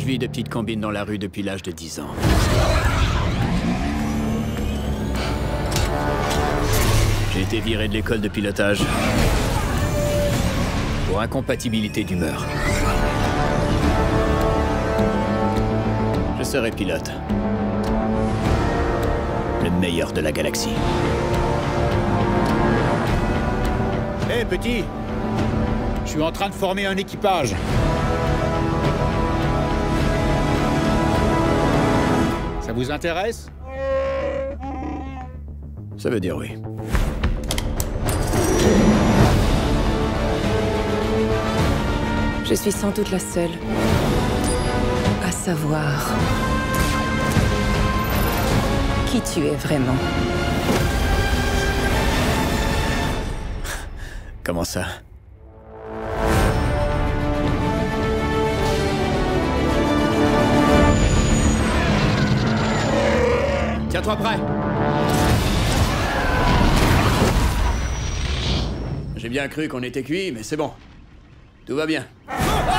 Je vis de petites combines dans la rue depuis l'âge de 10 ans. J'ai été viré de l'école de pilotage pour incompatibilité d'humeur. Je serai pilote. Le meilleur de la galaxie. Hé, petit! Je suis en train de former un équipage. Ça vous intéresse? Ça veut dire oui. Je suis sans doute la seule à savoir qui tu es vraiment. Comment ça? Tiens-toi prêt! J'ai bien cru qu'on était cuit, mais c'est bon. Tout va bien.